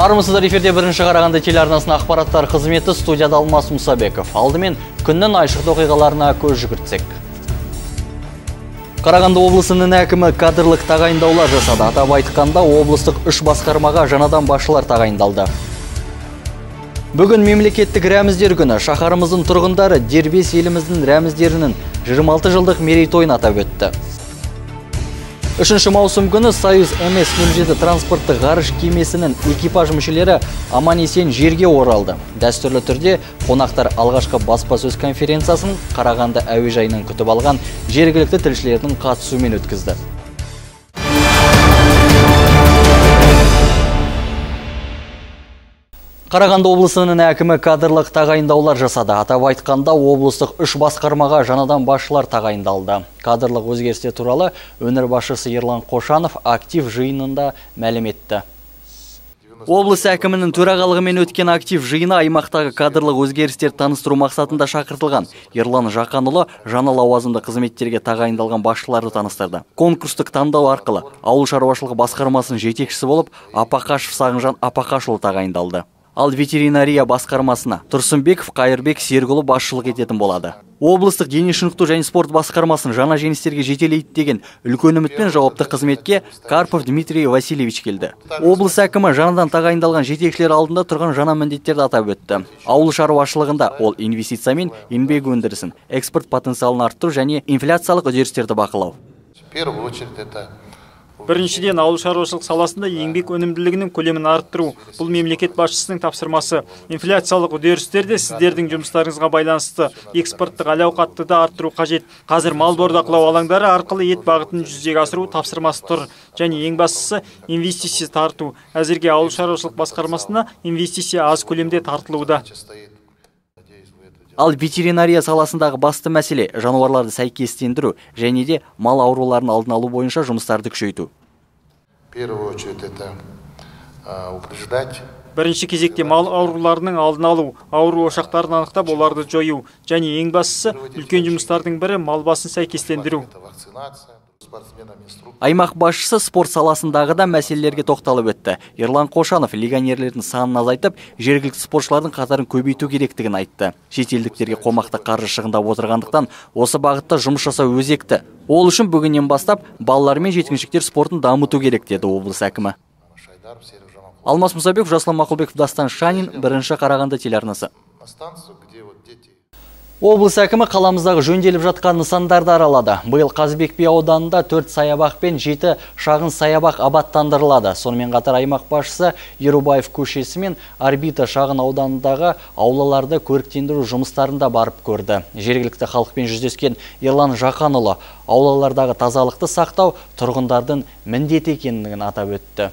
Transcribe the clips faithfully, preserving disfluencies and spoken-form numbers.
Армысыздар, эфирде бірінші Қарағанды телеарнасының ақпараттар қызметі, студияда Алмас Мұсабеков. Алдымен күннің айшықты оқиғаларына көз жүгіртсек. Қарағанды облысының әкімі кадрлық тағайындаулар жасады. Атап айтқанда, облыстық үш басқармаға жаңадан басшылар тағайындалды. Бүгін мемлекеттік рәміздер күні. Шаһарымыздың тұрғындары дербес еліміздің рәміздерінің жиырма алты жылдық мерейтойын атап өтті. Үшінші маусым күні Союз эм эс нөл жеті транспорттық ғарыш кемесінің экипаж мүшелері аман-есен жерге оралды. Дәстүрлі түрде қонақтар алғашқы баспасөз конференциясын Қарағанды әуежайынан күтіп алған жергілікті тілшілердің қатысуымен өткізді. Қарағанды облысының әкімі кадрлық тағайындаулар жасады. Атап айтқанда, облыстық үш басқармаға жаңадан басшылар тағайындалды. Кадрлық өзгерістер туралы өңір басшысы Ерлан Қошанов актив жиынында мәлім етті. Облыс әкімінің төрағалығымен өткен актив жиыны аймақтағы кадрлық өзгерістер таныстыру мақсатында шақыртылған. Ерлан Жақанұлы жаңа лауазымды қызметтерге тағайындалған басшыларды таныстырды. Конкурстық таңдау арқылы ауыл шаруашылығы басқармасының жетекшісі болып Апақашев Сағынжан Апақашұлы тағайындалды. Ал ветеринария басқармасына Тұрсынбеков Қайырбек Сергұлы басшылық ететін болады. Облыстық дене шынықтыру және спорт басқармасын жаңа жеңістерге жетелейді деген үлкен үмітпен жауапты қызметке Карпов Дмитрий Васильевич келді. Облыс әкімі жаңадан тағайындалған жетекшілер алдында тұрған жаңа міндеттерді атап өтті. Ауыл шаруашылығында ол инвестиция мен еңбек өндірісін, экспорт потенциалын арттыру және инфляциялық үдерістерді бақылау. Біріншіден, ауыл шаруашылық саласында еңбек өнімділігінің көлемін арттыру. Бұл мемлекет басшысының тапсырмасы. Инфляциялық үдерістерде сіздердің жұмыстарыңызға байланысты экспорттық әл-ауқатты да арттыру қажет. Қазір мал бордақылау алаңдары арқылы ет бағытын жүзеге асыру тапсырмасы тұр. Және ең бастысы инвестиция тарту. Әзірге ауыл шаруашылық басқармасына инвестиция аз көлемде тартылуда. Ал ветеринария саласындағы басты мәселе жануарларды сәйкестендіру және де мал ауруларын алдын алу бойынша жұмыстарды күшейту. Бірінші кезекте мал ауруларының алдын алу, ауру ошақтарын анықтап оларды жою, және ең бастысы үлкен жұмыстардың бірі мал басын сәйкестендіру. Аймақ басшысы спорт саласындағы да мәселелерге тоқталып өтті. Ерлан Қошанов легионерлердің санын азайтып, жергілікті спортшылардың қатарын көбейту керектігін айтты. Шетелдіктерге қомақты қаржы шығындап отырғандықтан осы бағытта жұмыс жасау өзекті. Ол үшін бүгіннен бастап балалар мен жеткіншектер спортын дамыту керек, деді облыс әкімі. Алмас Мұсабеков, Жасұлан Мақұлбеков, Дастан Шанин, бірінші Қарағанды телеарнасы. Облыс әкімі қаламыздағы жөнделіп жатқан нысандарды аралады. Биыл Қазыбек би ауданында төрт саябақ пен жеті шағын саябақ абаттандырылады. Сонымен қатар аймақ басшысы Ерубаев көшесі мен Орбита шағын ауданындағы аулаларды көріктендіру жұмыстарында барып көрді. Жергілікті халықпен жүздескен Ерлан Жақанұлы аулалардағы тазалықты сақтау тұрғындардың міндеті екенін атап өтті.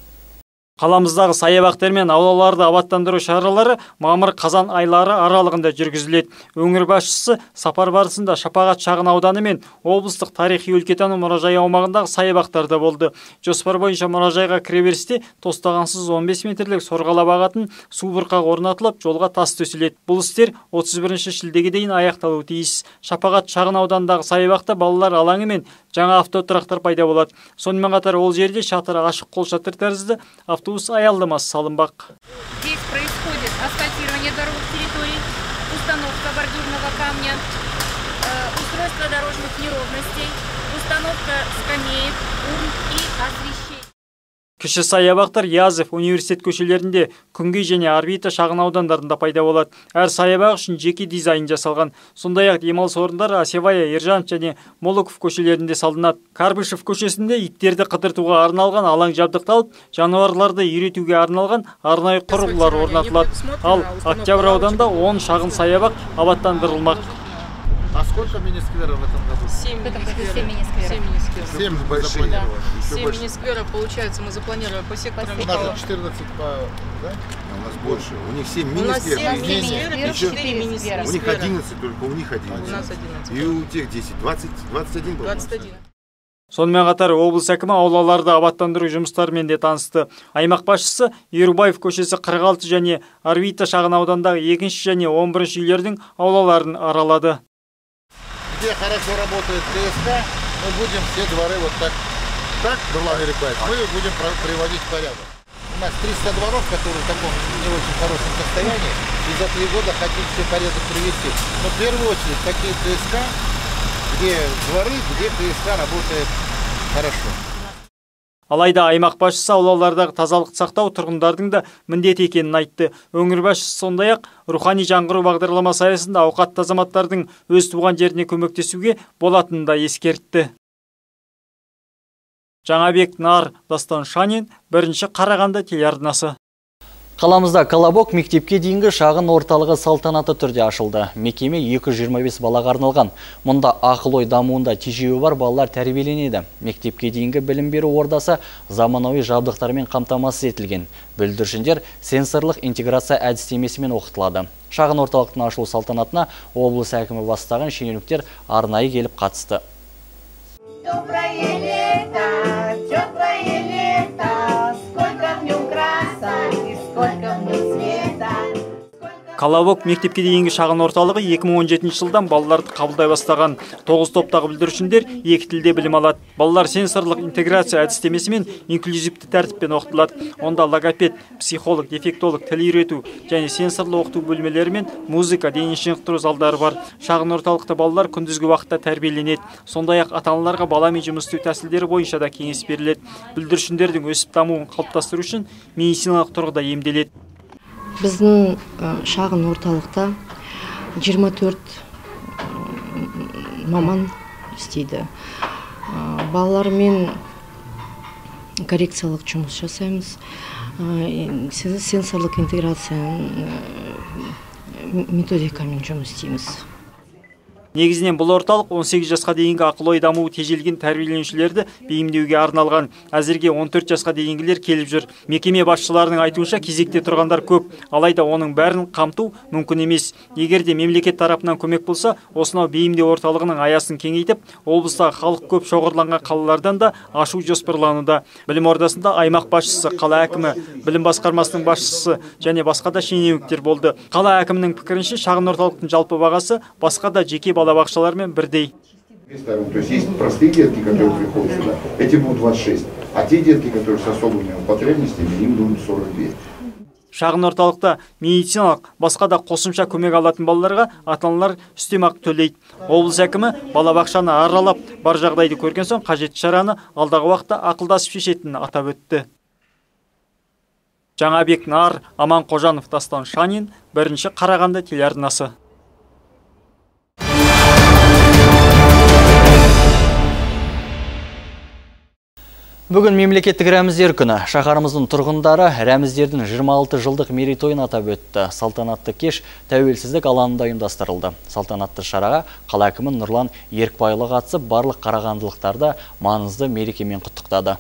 Қаламыздағы саябақтар мен аулаларды абаттандыру шаралары мамыр-қазан айлары аралығында жүргізіледі. Өңір басшысы сапар барысында Шапағат шағын ауданы мен облыстық тарихи өлкетану мұражайы аумағындағы саябақтарда болды. Жоспар бойынша мұражайға кіреберісте тостағансыз он бес метрлік сорғалап ағатын су бұрқағы орнатылып, жолға тас төселеді. Бұл істер отыз бірінші шілдеге дейін аяқталуы тиіс. Шапағат шағын аудандағы саябақта балалар алаңы мен жаңа автотұрақтар пайда болады. Сонымен қатар ол жерде шатыры ашық қол шатыр тәрізді автобус аялдамасы салынбақ. Здесь происходит асфальтирование дорожных территорий, установка бордюрного камня, устройство дорожных неровностей, установка скамеек, урн и освещение. Кіші саябақтар Язов университет көшелерінде, Күнгей және Орбита шағын аудандарында пайда болады. Әр саябақ үшін жеке дизайн жасалған. Сондай-ақ демалыс орындары Асевая, Ержанов және Молоков көшелерінде салынады. Карбышев көшесінде иттерді қыдыртуға арналған алаң жабдықталып, жануарларды үйретуге арналған арнайы құрылғылар орнатылады. Ал Октябрь ауданында он шағын саябақ абаттандырылмақ. А сколько мини-скверов в этом году? Семь мини-скверов. Семь больших. Семь мини-скверов, получается, мы запланировали по секторам. У нас четырнадцать по... Да? У нас больше. У них семь У нас семь мини-скверов. мини-скверов, четыре мини-сквера. У них одиннадцать, только у них одиннадцать. У нас одиннадцать. И у тех десять, двадцать, двадцать один был. двадцать один. Сонымен қатар облыс әкімі аулаларды абаттандыру жұмыстарымен де танысты. Аймақ басшысы Ерубаев көшесі қырық алты және Орбита шағын аудандағы екінші және он бірінші үйлердің аулаларын аралады. Где хорошо работает ТСК, мы будем все дворы вот так, так, Нурлан Ерикбаевич, мы будем приводить в порядок. У нас триста дворов, которые в таком не очень хорошем состоянии, и за три года хотим все порядок привести. Но в первую очередь такие ТСК, где дворы, где ТСК работает хорошо. Алайда аймақ басшысы аулалардағы тазалықты сақтау тұрғындардың да міндет екенін айтты. Өңір басшысы сондай-ақ рухани жаңғыру бағдарламасы аясында ауқатты азаматтардың өз туған жеріне көмектесуге болатынын да ескертті. Жаңабек Нар, Дастан Шанин, бірінші Қарағанды телеарнасы. Қаламызда Колобок мектепке дейінгі шағын орталығы салтанатты түрде ашылды. Мекеме екі жүз жиырма бес балаға арналған. Мұнда ақыл-ой дамуында тежеуі бар балалар тәрбиеленеді. Мектепке дейінгі білім беру ордасы заманауи жабдықтармен қамтамасыз етілген. Бүлдіршіндер сенсорлық интеграция әдістемесімен оқытылады. Шағын орталықтың ашылу салтанатына облыс әкімі бастаған шенеуніктер арнайы келіп қатысты. Колобок мектепке дейінгі шағын орталығы екі мың он жетінші жылдан балаларды қабылдай бастаған. тоғыз топтағы бүлдіршіндер екі тілде білім алады. Балалар сенсорлық интеграция әдістемесі мен инклюзивті тәртіппен оқытылады. Онда логопед, психолог, дефектолог, тіл үйрету және сенсорлы оқыту бөлмелері мен музыка, дене шынықтыру залдары бар. Шағын орталықта балалар күндізгі уақытта тәрбиеленеді. Сондай-ақ ата-аналарға баламен жұмыс істеу тәсілдері бойынша да кеңес беріледі. Бүлдіршіндердің өсіп дамуын қалыптастыру үшін медициналық тұрғыда емделеді. Біздің шағын орталықта жиырма төрт маман істейді. Балалармен коррекциялық жұмыс жасаймыз. Сенсорлық интеграция методикамен жұмыс істейміз. Негізінен бұл орталық он сегіз жасқа дейінгі ақыл-ой дамуы тежелген тәрбиеленушілерді бейімдеуге арналған. Әзірге он төрт жасқа дейінгілер келіп жүр. Мекеме басшыларының айтуынша кезекте тұрғандар көп, алайда оның бәрін қамту мүмкін емес. Егер де мемлекет тарапынан көмек болса, осынау бейімдеу орталығының аясын кеңейтіп, облыстағы халық көп шоғырланған қалалардан да ашу жоспарлануда. Білім ордасында аймақ басшысы, қала әкімі, білім басқармасының басшысы және басқа да шенеуніктер болды. Қала әкімінің пікірінше шағын орталықтың жалпы бағасы басқа да жеке балабақшалармен бірдей. То есть есть простые детки, которые приходят сюда, эти будут двадцать шесть, а те детки, которые с особыми потребностями, им будут сорок два. Шағын орталықта медициналық, басқа да қосымша көмек алатын балаларға ата-аналар үстемақы төлейді. Облыс әкімі балабақшаны аралап, бар жағдайды көрген соң қажетті шараны алдағы уақытта ақылдасып шешетінін атап өтті. Жаңабек Нар, Аман Қожанов, Дастан Шанин, бірінші Қарағанды телеарнасы. Бүгін мемлекеттік рәміздер күні. Шаһарымыздың тұрғындары рәміздердің жиырма алты жылдық мерейтойын атап өтті. Салтанатты кеш тәуелсіздік алаңында ұйымдастырылды. Салтанатты шараға қала әкімі Нұрлан Ерікбайұлы қатысып, барлық қарағандылықтарды маңызды мерекемен құттықтады.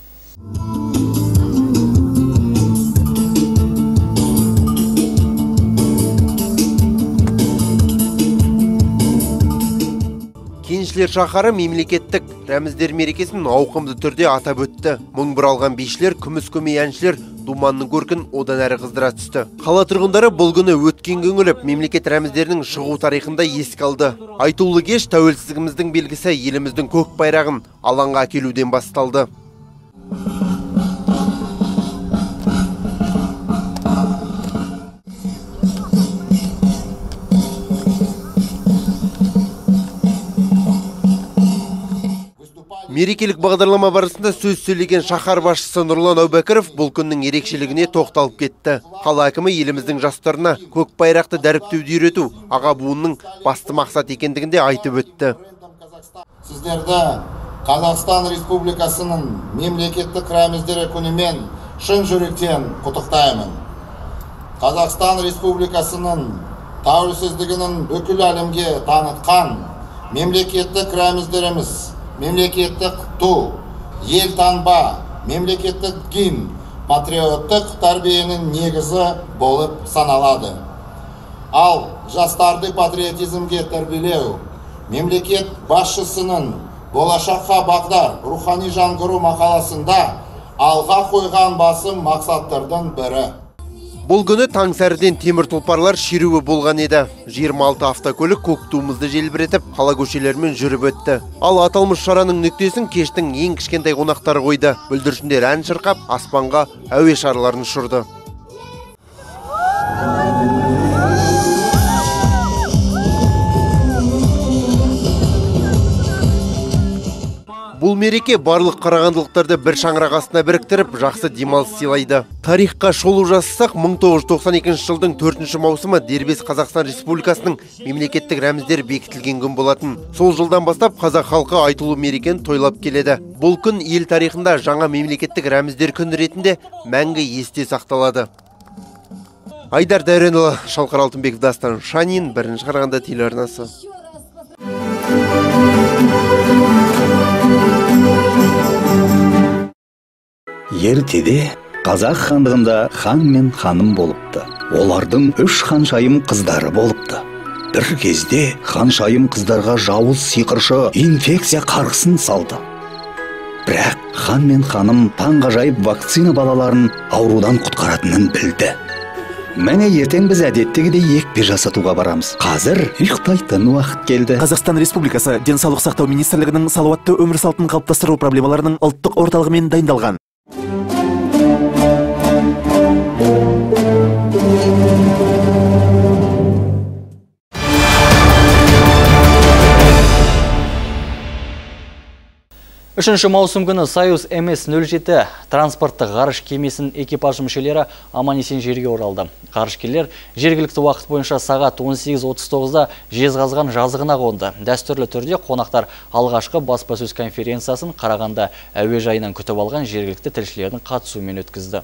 Кеншілер шаһары мемлекеттік рәміздер мерекесін ауқымды түрде атап өтті. Мың бұралған бишілер, күміс көмей әншілер думанның көркін одан әрі қыздыра түсті. Қала тұрғындары бұл күні өткен көңіліп мемлекет рәміздерінің шығу тарихында еске алды. Айтулы кеш тәуелсіздігіміздің белгісі еліміздің көк байрағын алаңға әкелуден басталды. Мерекелік бағдарлама барысында сөз сөйлеген шаһар басшысы Нұрлан Әубәкіров бұл күннің ерекшелігіне тоқталып кетті. Қала әкімі еліміздің жастарына көк байрақты дәріптеуді үйрету аға буынның басты мақсат екендігінде айтып өтті. Сіздерді Қазақстан Республикасының мемлекеттік рәміздері күнімен шын жүректен құттықтаймын. Қазақстан Республикасының тәуелсіздігінің бүкіл әлемге танытқан мемлекеттік рәміздеріміз, мемлекеттік ту, ел таңба, мемлекеттік гимн, патриоттық тәрбиенің негізі болып саналады. Ал жастарды патриотизмге тәрбиелеу, мемлекет басшысының болашаққа бағдар рухани жаңғыру мақаласында алға қойған басым мақсаттардың бірі. Бұл күні таң сәріден темір тұлпарлар шеруі болған еді. жиырма алты автокөлік көк туымызды желбіретіп, қала көшелерімен жүріп өтті. Ал аталмыш шараның нүктесін кештің ең кішкентай қонақтары қойды. Бүлдіршіндер ән шырқап, аспанға әуе шарларын ұшырды. Бұл мереке барлық қарағандылықтарды бір шаңырақ астына біріктіріп, жақсы демалыс сыйлайды. Тарихқа шолу жасасақ, мың тоғыз жүз тоқсан екінші жылдың төртінші маусымы дербес Қазақстан Республикасының мемлекеттік рәміздері бекітілген күн болатын. Сол жылдан бастап қазақ халқы айтулы мерекені тойлап келеді. Бұл күн ел тарихында жаңа мемлекеттік рәміздер күні ретінде мәңгі есте сақталады. Айдар Дәуренұлы, Шалқар Алтынбеков, Дастан Шанин, бірінші Қарағанды телеарнасы. Ертеде қазақ хандығында хан мен ханым болыпты. Олардың үш ханшайым қыздары болыпты. Бір кезде ханшайым қыздарға жауыз сиқыршы инфекция қарғысын салды. Бірақ хан мен ханым таңғажайып вакцина балаларын аурудан құтқаратынын білді. Мәне ертең біз әдеттегідей екпе жасатуға барамыз. Қазір ұйықтайтын уақыт келді. Қазақстан Республикасы Денсаулық сақтау министрлігінің салауатты өмір салтын қалыптастыру проблемаларының ұлттық орталығымен дайындалған. Үшінші маусым күні Союз эм эс нөл жеті транспорттық ғарыш кемесінің экипаж мүшелері аман-есен жерге оралды. Ғарышкерлер жергілікті уақыт бойынша сағат он сегіз отыз тоғызда Жезқазған жазығына қонды. Дәстүрлі түрде қонақтар алғашқы баспасөз конференциясын Қарағанды әуежайынан күтіп алған жергілікті тілшілердің қатысуымен өткізді.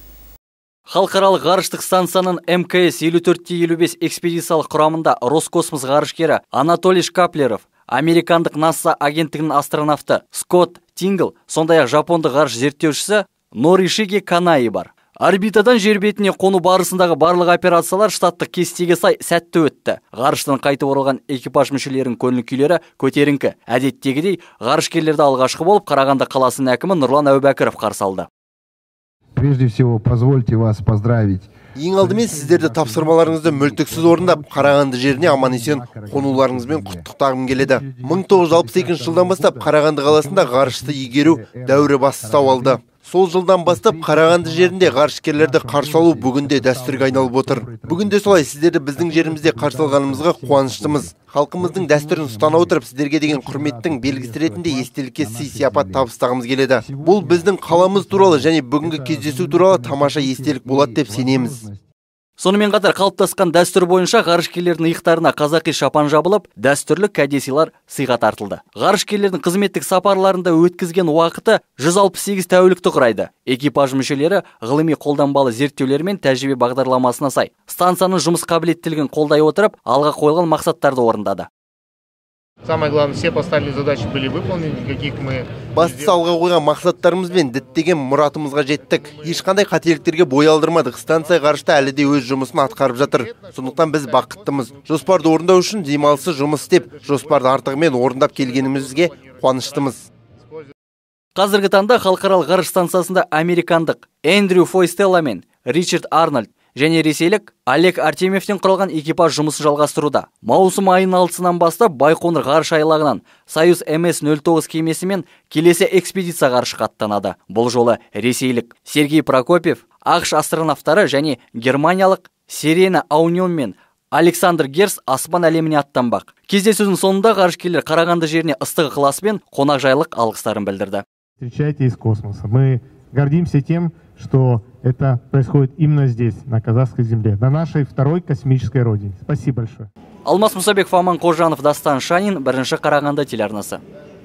Халықаралық ғарыштық станцияның эм ка эс елу төрт елу бес экспедициялық құрамында Роскосмос ғарышкері Анатолий Шкаплеров, американдық НАСА агенттігінің астронавты Скотт Тингл, сондай-ақ жапондық ғарыш зерттеушісі Норишиге Канаи бар. Орбитадан жер бетіне қону барысындағы барлық операциялар штаттық кестеге сай сәтті өтті. Ғарыштан қайтып оралған экипаж мүшелерінің көңіл күйлері көтеріңкі. Әдеттегідей ғарышкерлерді алғашқы болып Қарағанды қаласының әкімі Нұрлан Әубәкіров қарсы алды. Прежде всего, позвольте вас поздравить. Ең алдымен сіздерді тапсырмаларыңызды мүлтіксіз орындап, Қарағанды жеріне аман-есен қонуларыңызбен құттықтағым келеді. мың тоғыз жүз алпыс екінші жылдан бастап Қарағанды қаласында ғарышты игеру дәуірі бастау алды. Сол жылдан бастап Қарағанды жерінде ғарышкерлерді қарсы алу бүгінде дәстүрге айналып отыр. Бүгінде солай, сіздерді біздің жерімізде қарсы алғанымызға қуаныштымыз. Халқымыздың дәстүрін ұстана отырып, сіздерге деген құрметтің белгісі ретінде естелікке сый сияпат табыстағымыз келеді. Бұл біздің қаламыз туралы және бүгінгі кездесу туралы тамаша естелік болады деп сенеміз. Сонымен қатар қалыптасқан дәстүр бойынша ғарышкерлердің иықтарына қазақи шапан жабылып, дәстүрлі кәдесыйлар сыйға тартылды. Ғарышкерлердің қызметтік сапарларында өткізген уақыты жүз алпыс сегіз тәулікті құрайды. Экипаж мүшелері ғылыми қолданбалы зерттеулер мен тәжірибе бағдарламасына сай станцияның жұмыс қабілеттілігін қолдай отырып, алға қойылған мақсаттарды орындады. Самое главное, все поставленные задачи были выполнены, никаких мы... Бастысы алға қойған мақсаттарымыз бен діттеген мұратымызға жеттік. Ешқандай қателіктерге бой алдырмадық. Станция ғарышта әлі де өз жұмысын атқарып жатыр. Сондықтан біз бақыттымыз. Жоспарды орындау үшін демалысы жұмыс істеп, жоспарды артығымен орындап келгенімізге қуаныштымыз. Қазіргі таңда халықаралық ғарыш станциясында американдық Эндрю Фойстелла мен Ричард Арнольд және ресейлік Олег Артемьевтен құралған экипаж жұмысын жалғастыруда. Маусым айының алтысынан бастап Байқоңыр ғарыш айлағынан Союз эм эс нөл тоғыз кемесімен келесі экспедиция ғарышқа аттанады. Бұл жолы ресейлік Сергей Прокопьев, ақш астронавтары және германиялық Сирена Аунион мен Александр Герс аспан әлеміне аттанбақ. Кездесудің соңында ғарышкерлер Қарағанды жеріне ыстық ықыласпен қонақжайлық алғыстарын білдірді. Встречайте из космоса. Мы гордимся тем, что это происходит именно здесь, на казахской земле, на нашей второй космической родине. Спасибо большое. Алмас Мұсабеков, Аман Қожанов, Дастан Шанин, бірінші Қарағанды телеарнасы.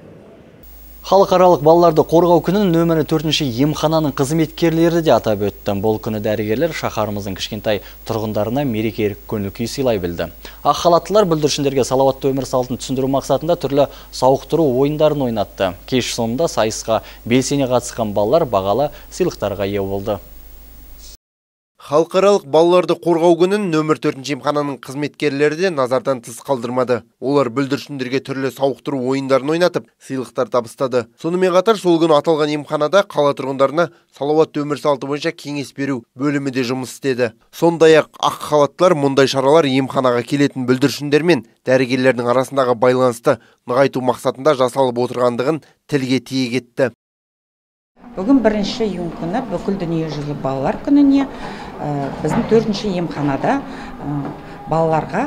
Халықаралық балаларды қорғау күнін нөмірі төртінші емхананың қызметкерлері де атап өтті. Бұл күні дәрігерлер шаһарымыздың кішкентай тұрғындарына мерекелік көңіл күй сыйлай білді. Ақ халаттылар бүлдіршіндерге салауатты өмір салтын түсіндіру мақсатында түрлі сауықтыру ойындарын ойнатты. Кеш соңында сайысқа белсене қатысқан балалар бағалы сыйлықтарға ие болды. Халықаралық балаларды қорғау күнін нөмір төртінші емхананың қызметкерлері де назардан тыс қалдырмады. Олар бүлдіршіндерге түрлі сауықтыру ойындарын ойнатып, сыйлықтар табыстады. Сонымен қатар сол күні аталған емханада қала тұрғындарына салауатты өмір салты бойынша кеңес беру бөлімі де жұмыс істеді. Сондай-ақ ақ халаттылар мұндай шаралар емханаға келетін бүлдіршіндер мен дәрігерлердің арасындағы байланысты нығайту мақсатында жасалып отырғандығын тілге тиек етті. Бүгін бірінші июнь күні бүкіл дүниежүзілік балалар күніне біздің төртінші емханада балаларға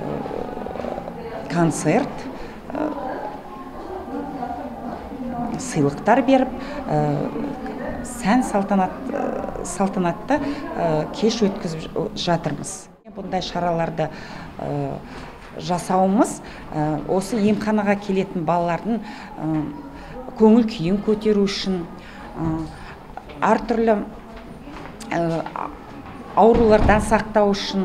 концерт, сыйлықтар беріп, сән салтанатты кеш өткізіп жатырмыз. Бұндай шараларды жасауымыз осы емханаға келетін балалардың көңіл күйін көтеру үшін, әртүрлі аурулардан сақтау үшін,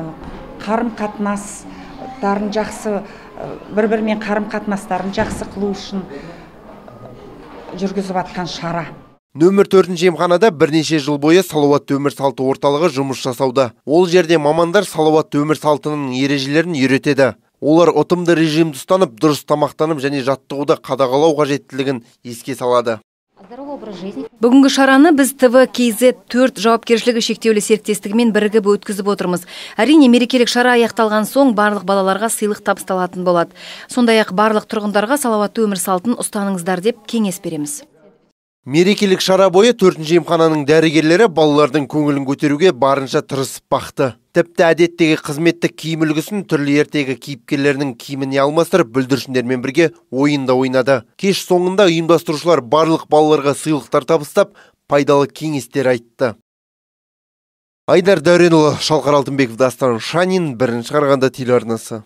қарым-қатынастарын жақсы, бір-бірімен қарым-қатынастарын жақсы қылу үшін жүргізіп атқан шара. Нөмір төртінші емханада бірнеше жыл бойы салауатты өмір салты орталығы жұмыс жасауда. Ол жерде мамандар салауатты өмір салтының ережелерін үйретеді. Олар ұтымды режимді ұстанып, дұрыс тамақтанып және жаттығуды қадағалау қажеттілігін еске салады. Бүгінгі шараны біз тэ вэ кей зет төрт жауапкершілігі шектеулі серіктестігімен бірігіп өткізіп отырмыз. Әрине, мерекелік шара аяқталған соң барлық балаларға сыйлық табысталатын болады. Сондай-ақ барлық тұрғындарға салауатты өмір салтын ұстаныңыздар деп кеңес береміз. Мерекелік шара бойы төртінші емхананың дәрігерлері балалардың көңілін көтеруге барынша тырысып бақты. Тіпті әдеттегі қызметтік киім үлгісін түрлі ертегі кейіпкерлерінің киіміне алмастырып, бүлдіршіндермен бірге ойында ойнады. Кеш соңында ұйымдастырушылар барлық балаларға сыйлықтар табыстап, пайдалы кеңестер айтты. Айдар Дәуренұлы, Шалқар Алтынбеков, Дастан Шанин, бірінші Қарағанды телеарнасы.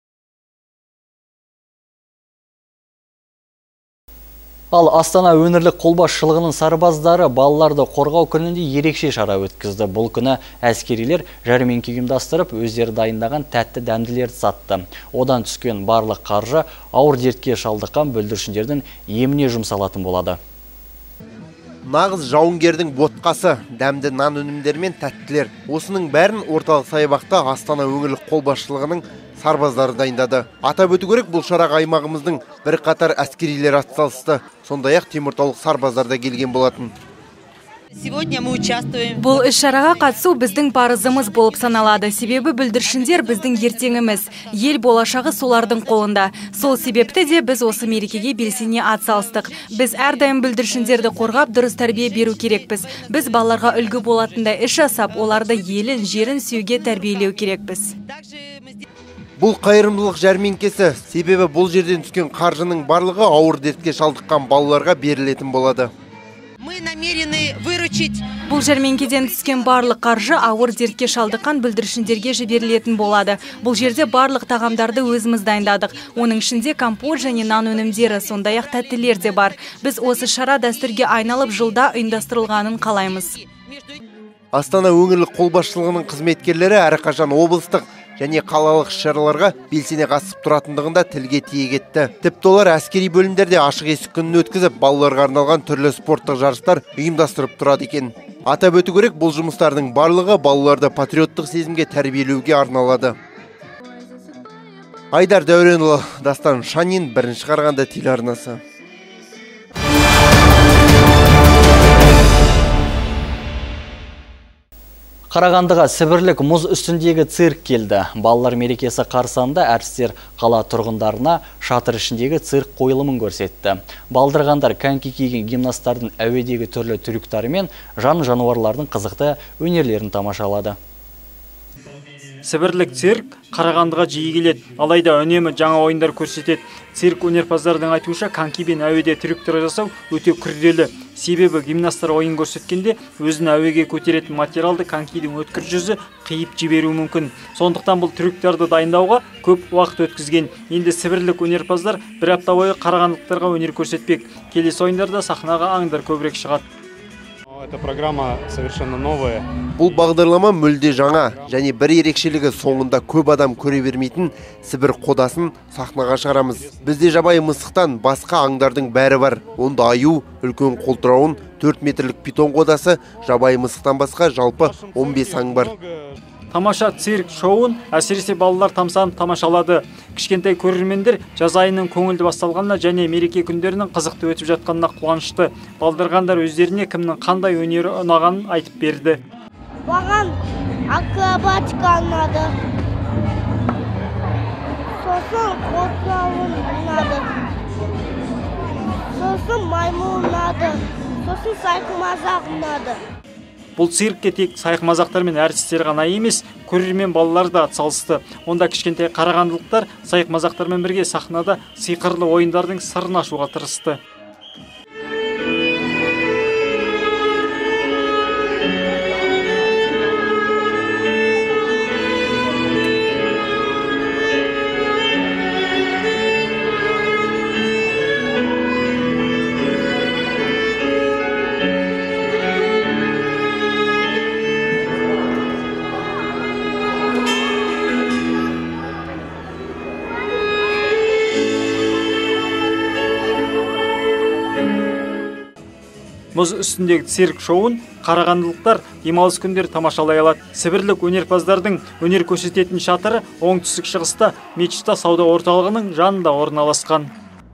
Ал Астана өңірлік қолбасшылығының сарбаздары балаларды қорғау күнінде ерекше шара өткізді. Бұл күні әскерилер жәрмеңке ұйымдастырып, өздері дайындаған тәтті дәмділерді сатты. Одан түскен барлық қаржы ауыр дертке шалдыққан бүлдіршіндердің еміне жұмсалатын болады. Нағыз жауынгердің ботқасы, дәмді нан өнімдері мен тәттілер. Осының бәрін орталық саябақта Астана өңірлік қолбасшылығының сарбаздары дайындады. Атап өту керек, бұл шараға аймағымыздың бір қатар әскерилер атсалысты. Сондай-ақ Теміртаулық сарбаздар да келген болатын. Бұл іс-шараға қатысу біздің парызымыз болып саналады. Себебі бүлдіршіндер біздің ертеңіміз. Ел болашағы солардың қолында. Сол себепті де біз осы мерекеге белсене атсалыстық. Біз әрдайым бүлдіршіндерді қорғап, дұрыс тәрбие беру керекпіз. Біз балаларға үлгі болатындай іс жасап, оларды елін, жерін сүйуге тәрбиелеу керекпіз. Бұл қайырымдылық жәрмеңкесі, себебі бұл жерден түскен қаржының барлығы ауыр дертке шалдыққан балаларға берілетін болады. Бұл жәрмеңкеден түскен барлық қаржы ауыр дертке шалдыққан бүлдіршіндерге жіберілетін болады. Бұл жерде барлық тағамдарды өзіміз дайындадық. Оның ішінде компот және нан өнімдері, сондай-ақ тәттілер де бар. Біз осы шара дәстүрге айналып жылда ұйымдастырылғанын қалаймыз. Астана өңірлік қолбасшылығының қызметкерлері әрқашан облыстық және қалалық шараларға белсене қатысып тұратындығында тілге тиек етті. Тіпті олар әскери бөлімдерде ашық есік күнін өткізіп, балаларға арналған түрлі спорттық жарыстар ұйымдастырып тұрады екен. Атап өту керек, бұл жұмыстардың барлығы балаларды патриоттық сезімге тәрбиелеуге арналады. Айдар Дәуренұлы, Дастан Шанин, бірінші Қарағанды телеарнасы. Қарағандыға сібірлік мұз үстіндегі цирк келді. Балалар мерекесі қарсаңында әртістер қала тұрғындарына шатыр ішіндегі цирк қойылымын көрсетті. Балдырғандар коньки киген гимнасттардың әуедегі түрлі трюктары мен жан жануарлардың қызықты өнерлерін тамашалады. Сібірлік цирк Қарағандыға жиі келеді, алайда үнемі жаңа ойындар көрсетеді. Цирк өнерпаздардың айтуынша конькимен әуеде трюктер жасау өте күрделі. Себебі гимнасттар ойын көрсеткенде өзін әуеге көтеретін материалды конькидің өткір жүзі қиып жіберуі мүмкін. Сондықтан бұл трюктерді дайындауға көп уақыт өткізген. Енді сібірлік өнерпаздар бір апта бойы қарағандылықтарға өнер көрсетпек. Келесі ойындарда сахнаға аңдар көбірек шығады. Эта программа совершенно новая. Бұл бағдарлама мүлде жаңа, және бір ерекшелігі соңында көп адам көре бермейтін Сібір қодасын сахнаға шығарамыз. Бізде жабайы мысықтан басқа аңдардың бәрі бар. Онда аю, үлкен қолтырауын, төрт метрлік питон қодасы, жабайы мысықтан басқа жалпы он бес аң бар. Тамаша цирк шоуын әсіресе балалар тамсанып тамашалады. Кішкентай көрермендер жаз айының көңілді басталғанына және мереке күндерінің қызықты өтіп жатқанына қуанышты. Балдырғандар өздеріне кімнің қандай өнері ұнағанын айтып берді. Маған акробатика ұнады. Сосын қотлауын ұнады. Сосын маймыл ұнады. Сосын сайқымазақ ұнады. Бұл циркке тек сайқымазақтар мен әртістер ғана емес, көрермен балалар да атсалысты. Онда кішкентай қарағандылықтар сайқымазақтармен бірге сахнада сиқырлы ойындардың сырын ашуға тырысты. Мұз үстіндегі цирк шоуын қарағандылықтар демалыс күндері тамашалай алады. Сібірлік өнерпаздардың өнер көрсететін шатыры оңтүстік шығыста Мечта сауда орталығының жанында орналасқан.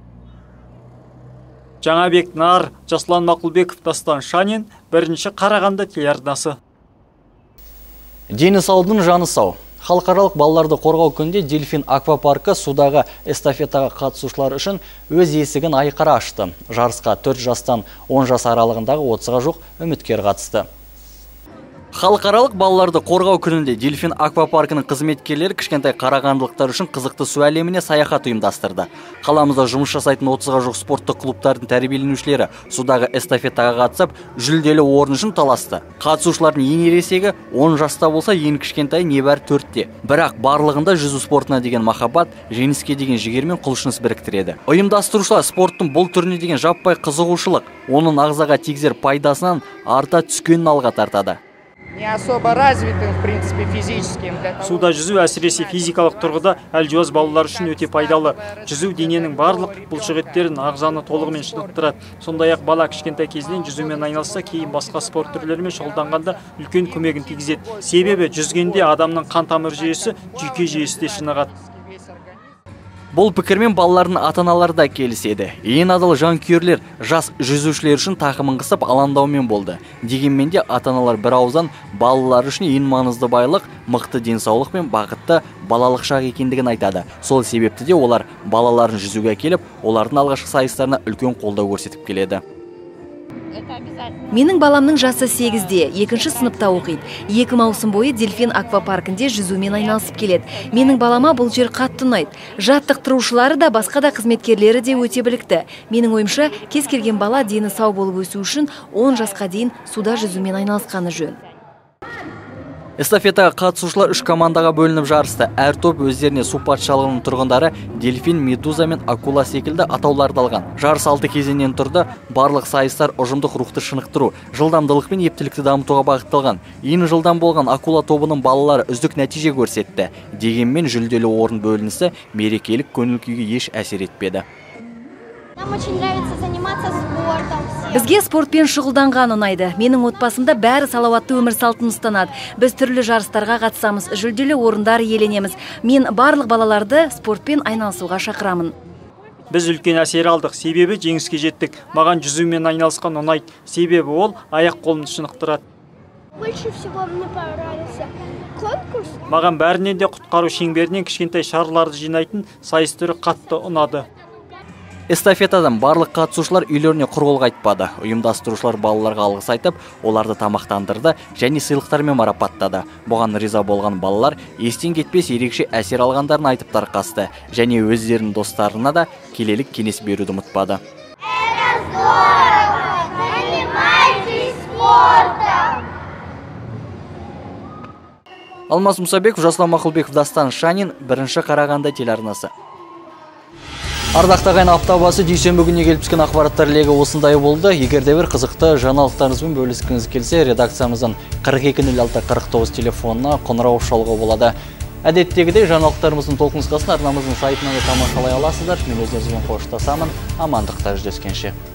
Жаңабек Нар, Жасұлан Мақұлбеков, Дастан Шанин, бірінші Қарағанды телеарнасы. Дені саудың жаны сау. Халықаралық балаларды қорғау күнде Дельфин аквапаркі судағы эстафетаға қатысушылар үшін өз есігін айқара ашты. Жарысқа төрт жастан он жас аралығындағы отызға жоқ үміткер қатысты. Халықаралық балаларды қорғау күнінде Дельфин аквапаркінің қызметкерлері кішкентай қарағандылықтар үшін қызықты су әлеміне саяхат ұйымдастырды. Қаламызда жұмыс жасайтын отызға жоқ спорттық клубтардың тәрбиеленушілері судағы эстафетаға қатысып, жүлделі орын үшін таласты. Қатысушылардың ең ересегі он жаста болса, ең кішкентай небәрі төртте. Бірақ барлығында жүзу спортына деген махаббат, жеңіске деген жігер мен құлшыныс біріктіреді. Ұйымдастырушылар спорттың бұл түріне деген жаппай қызығушылық, оның ағзаға тигізер пайдасынан арта түскенін алға тартады. Не особо развитым, в принципе, физическим. Суда жүзу әсіресе физикалық тұрғыда әлжуаз балалар үшін өте пайдалы. Жүзу дененің барлық бұлшықеттерін, ағзаны толығымен шынықтырады. Сондай-ақ бала кішкентай кезінен жүзумен айналысса, кейін басқа спорт түрлерімен шұғылданғанда үлкен көмегін тигізеді. Себебі жүзгенде адамның қан тамыр жүйесі, жүйке жүйесі де шынығады. Бұл пікірмен балалардың ата-аналары да келіседі. Ең адал жанкүйерлер жас жүзушілер үшін тақымын қысып алаңдаумен болды. Дегенмен де ата-аналар бір ауыздан балалар үшін ең маңызды байлық мықты денсаулық пен бақытты балалық шақ екендігін айтады. Сол себепті де олар балаларын жүзуге келіп, олардың алғашқы сайыстарына үлкен қолдау көрсетіп келеді. Менің баламның жасы сегізде, екінші сыныпта оқиды. Екі маусым бойы Дельфин аквапаркінде жүзумен айналысып келеді. Менің балама бұл жер қатты ұнайды. Жаттықтырушылары да басқа да қызметкерлері де өте білікті. Менің ойымша, кез келген бала дені сау болып өсу үшін он жасқа дейін суда жүзумен айналысқаны жөн. Эстафетаға қатысушылар үш командаға бөлініп жарысты. Әр топ өздеріне су патшалығының тұрғындары Дельфин, Медуза мен Акула секілді атауларды алған. Жарыс алты кезеңнен тұрды. Барлық сайыстар ұжымдық рухты шынықтыру, жылдамдылық пен ептілікті дамытуға бағытталған. Ең жылдам болған Акула тобының балалары үздік нәтиже көрсетті. Дегенмен жүлделі орын бөлінісі мерекелік көңіл күйге еш әсер етпеді. Нам очень нравится заниматься спортом. Бізге спортпен шұғылданған ұнайды. Менің отбасымда бәрі салауатты өмір салтын ұстанады. Біз түрлі жарыстарға қатысамыз, жүлделі орындар иеленеміз. Мен барлық балаларды спортпен айналысуға шақырамын. Біз үлкен әсер алдық, себебі жеңіске жеттік. Маған жүзумен айналысқан ұнайды, себебі ол аяқ қолымды шынықтырады. Больше всего мне понравился конкурс. Маған бәрінен де құтқару шеңберінен кішкентай шарларды жинайтын сайыс түрі қатты ұнады. Эстафетадан барлық қатысушылар үйлеріне құр қол қайтпады. Ұйымдастырушылар балаларға алғыс айтып, оларды тамақтандырды және сыйлықтармен марапаттады. Бұған риза болған балалар естен кетпес ерекше әсер алғандарын айтып тарқасты және өздерінің достарына да келелік кеңес беруді ұмытпады. Алмас Мұсабеков, Жасұлан Мақұлбеков, Дастан Шанин, бірінші Қарағанды телеарнасы. Ардақта ағайын, апта басы дүйсенбі күніне келіп түскен ақпараттар легі осындай болды. Егер де бір қызықты жаңалықтарыңызбен бөліскіңіз келсе, редакциямыздың қырық екі нөл алты қырық тоғыз телефонына қоңырау шалуға болады. Әдеттегідей жаңалықтарымыздың толқынысқасын арнамыздың сайтынан да тамашалай аласыздар. Мен өздеріңізбен қоштасамын. Амандықта жүздескенше.